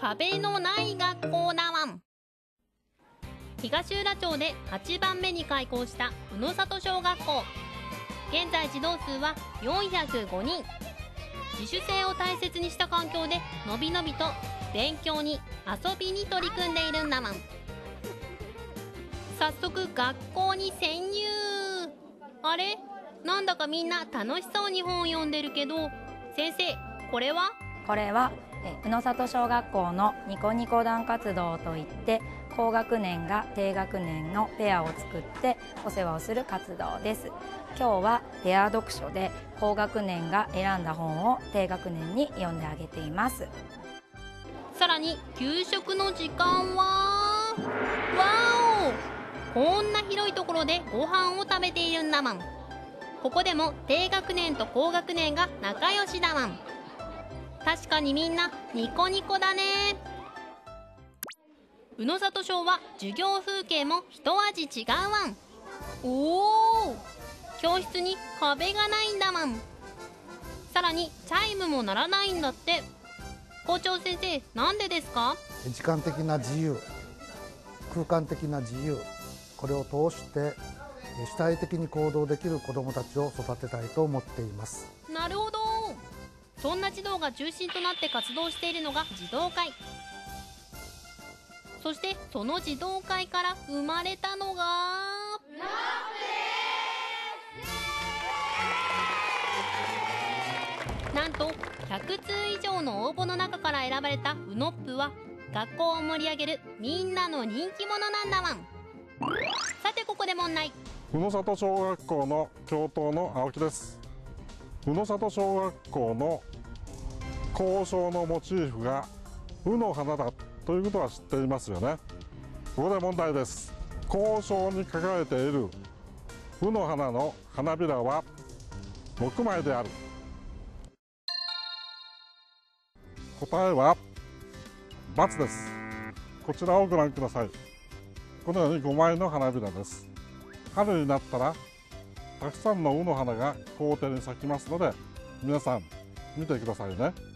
壁のない学校だワン。東浦町で8番目に開校した宇野里小学校。現在児童数は405人。自主性を大切にした環境でのびのびと勉強に遊びに取り組んでいるんだワン。早速学校に潜入。あれ、なんだかみんな楽しそうに本を読んでるけど、先生、これは宇野里小学校のニコニコ団活動といって、高学年が低学年のペアを作ってお世話をする活動です。今日はペア読書で高学年が選んだ本を低学年に読んであげています。 さらに給食の時間はわお、こんな広いところでご飯を食べているんだワン。ここでも低学年と高学年が仲良しだワン。確かにみんなニコニコだね。宇野里小は授業風景も一味違うワン。おお、教室に壁がないんだワン。さらにチャイムも鳴らないんだって。校長先生、なんでですか？ 時間的な自由、空間的な自由、これを通して主体的に行動できる子どもたちを育てたいと思っています。 なるほど。そんな児童が中心となって活動しているのが児童会。そしてその児童会から生まれたのがなんと100通以上の応募の中から選ばれたウノップは、学校を盛り上げるみんなの人気者なんだワン。さてここで問題。 宇野里小学校の教頭の青木です。宇野里小学校の校章のモチーフが卯の花だということは知っていますよね。ここで問題です。校章に書かれている卯の花の花びらは6枚である。答えは×です。こちらをご覧ください。このように5枚の花びらです。春になったらたくさんの卯の花が校庭に咲きますので、皆さん見てくださいね。